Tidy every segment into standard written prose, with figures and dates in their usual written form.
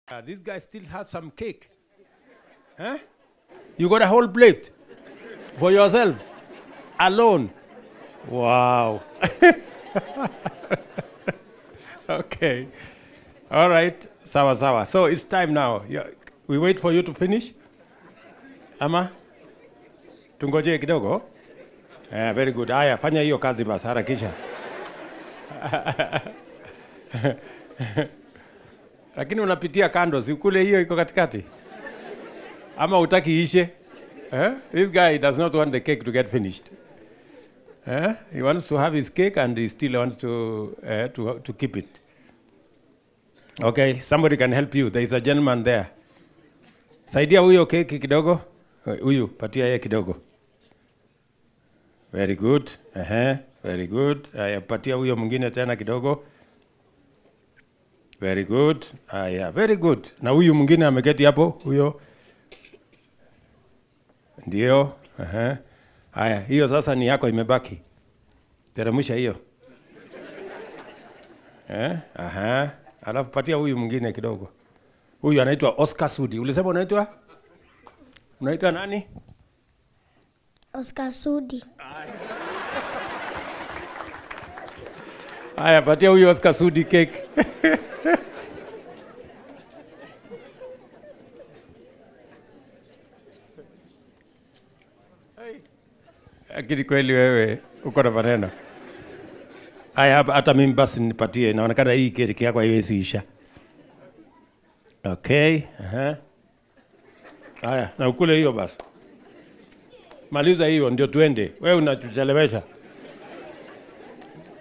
This guy still has some cake. Huh? You got a whole plate for yourself, alone. Wow. Okay. All right. Sawa sawa. So it's time now. We wait for you to finish. Ama? Tungoje kidogo? Very good. Aya, fanya hiyo kazi basi harakisha. Lakini unapitia kando, si kule hiyo iko katikati? Ama utaki ishe? This guy does not want the cake to get finished. He wants to have his cake and he still wants to keep it. Okay, somebody can help you. There is a gentleman there. Saidia huyo cake kidogo. Huyu, patia yeye kidogo. Very good. Very good. Patia huyo mwingine tena kidogo. Very good. Yeah, very good. Na huyu mwingine ameketi hapo, huyo. Ndio. Haya, hiyo sasa ni yako imebaki. Teremsha hiyo. Alafu patia huyu mwingine kidogo. Huyu anaitwa Oscar Sudi. Ulisema unaitwa? Unaitwa nani? Oscar Sudi. Haya, patia huyu Oscar Sudi cake. Akili kweli wewe uko na maneno. Haya, hata mimi basi nipatie. Inaonekana hii keki yako haiwezi isha. Okay. Haya, na ukule hiyo basi. Maliza hiyo ndio tuende. Wewe unatuchelewesha.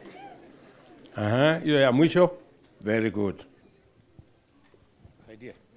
Hiyo ya mwisho. Very good. Idea.